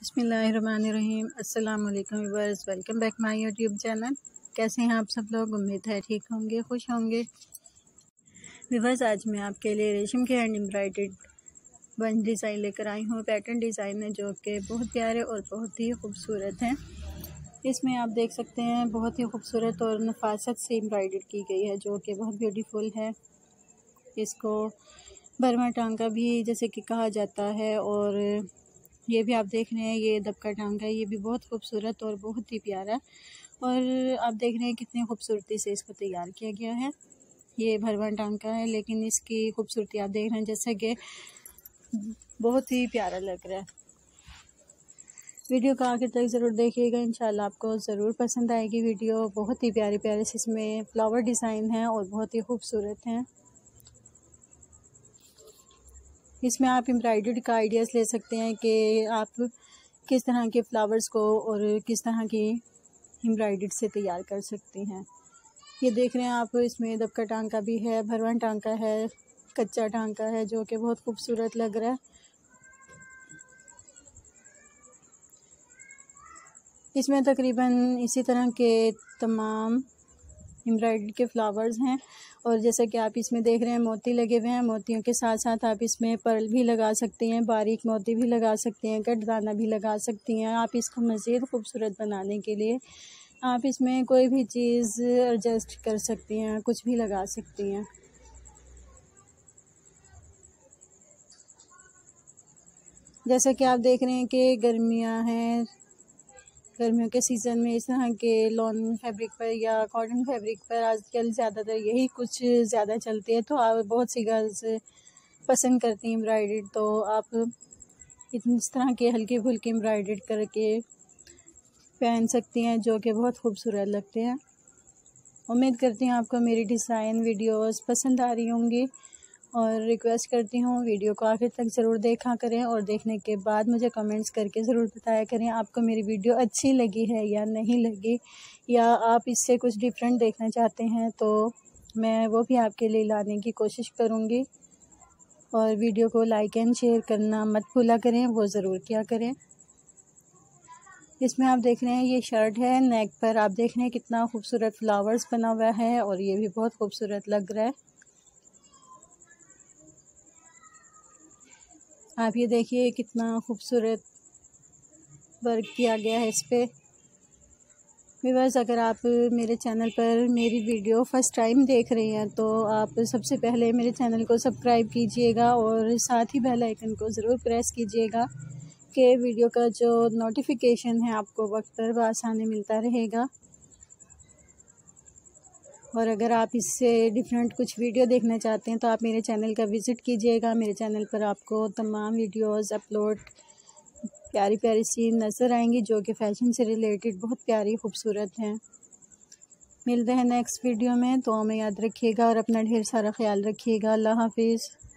बिस्मिल्लाहिर्रहमानिर्रहीम। अस्सलाम वालेकुम viewers, welcome back my YouTube channel. कैसे हैं आप सब लोग? उम्मीद है ठीक होंगे, खुश होंगे। व्यूअर्स, आज मैं आपके लिए रेशम के हैंड एम्ब्रॉयडर्ड बंच डिज़ाइन लेकर आई हूँ। पैटर्न डिज़ाइन है जो कि बहुत प्यारे और बहुत ही खूबसूरत हैं। इसमें आप देख सकते हैं बहुत ही खूबसूरत और नफासत से एम्ब्रॉयडर्ड की गई है जो कि बहुत ब्यूटीफुल है। इसको बर्मा टांका भी जैसे कि कहा जाता है, और ये भी आप देख रहे हैं ये दबका टांका है, ये भी बहुत खूबसूरत और बहुत ही प्यारा। और आप देख रहे हैं कितनी खूबसूरती से इसको तैयार किया गया है। ये भरवा टांका है लेकिन इसकी खूबसूरती आप देख रहे हैं जैसे कि बहुत ही प्यारा लग रहा है। वीडियो को आखिर तक ज़रूर देखिएगा, इंशाल्लाह आपको ज़रूर पसंद आएगी वीडियो। बहुत ही प्यारे प्यारे से इसमें फ्लावर डिज़ाइन हैं और बहुत ही खूबसूरत हैं। इसमें आप एम्ब्रॉयडर्ड का आइडियाज़ ले सकते हैं कि आप किस तरह के फ्लावर्स को और किस तरह की एम्ब्रॉयडर्ड से तैयार कर सकते हैं। ये देख रहे हैं आप, इसमें दबका टांका भी है, भरवा टांका है, कच्चा टांका है जो कि बहुत खूबसूरत लग रहा है। इसमें तकरीबन इसी तरह के तमाम एम्ब्रॉयडरी के फ्लावर्स हैं। और जैसा कि आप इसमें देख रहे हैं मोती लगे हुए हैं। मोतियों के साथ साथ आप इसमें पर्ल भी लगा सकते हैं, बारीक मोती भी लगा सकते हैं, गठदाना भी लगा सकती हैं। आप इसको मज़ीद खूबसूरत बनाने के लिए आप इसमें कोई भी चीज़ एडजस्ट कर सकती हैं, कुछ भी लगा सकती हैं। जैसा कि आप देख रहे हैं कि गर्मियाँ हैं, गर्मियों के सीज़न में इस तरह के लॉन फैब्रिक पर या कॉटन फैब्रिक पर आजकल ज़्यादातर यही कुछ ज़्यादा चलते हैं। तो आप बहुत सी गर्ल्स पसंद करती हैं एम्ब्रॉयडर्ड, तो आप इस तरह के हल्के फुल्के एम्ब्रॉयडर्ड करके पहन सकती हैं जो कि बहुत खूबसूरत लगते हैं। उम्मीद करती हूँ आपको मेरी डिज़ाइन वीडियोस पसंद आ रही होंगी, और रिक्वेस्ट करती हूँ वीडियो को आखिर तक ज़रूर देखा करें और देखने के बाद मुझे कमेंट्स करके ज़रूर बताया करें आपको मेरी वीडियो अच्छी लगी है या नहीं लगी, या आप इससे कुछ डिफरेंट देखना चाहते हैं तो मैं वो भी आपके लिए लाने की कोशिश करूँगी। और वीडियो को लाइक एंड शेयर करना मत भूला करें, वो ज़रूर किया करें। इसमें आप देख रहे हैं ये शर्ट है, नेक पर आप देख रहे हैं कितना खूबसूरत फ्लावर्स बना हुआ है और ये भी बहुत खूबसूरत लग रहा है। आप ये देखिए कितना खूबसूरत वर्क किया गया है इस पे। व्यूअर्स, अगर आप मेरे चैनल पर मेरी वीडियो फर्स्ट टाइम देख रहे हैं तो आप सबसे पहले मेरे चैनल को सब्सक्राइब कीजिएगा और साथ ही बेल आइकन को ज़रूर प्रेस कीजिएगा कि वीडियो का जो नोटिफिकेशन है आपको वक्त पर आसानी मिलता रहेगा। और अगर आप इससे डिफरेंट कुछ वीडियो देखना चाहते हैं तो आप मेरे चैनल का विज़िट कीजिएगा। मेरे चैनल पर आपको तमाम वीडियोस अपलोड प्यारी प्यारी सी नज़र आएंगी जो कि फ़ैशन से रिलेटेड बहुत प्यारी खूबसूरत हैं। मिलते हैं नेक्स्ट वीडियो में, तो हमें याद रखिएगा और अपना ढेर सारा ख्याल रखिएगा। अल्लाह हाफिज़।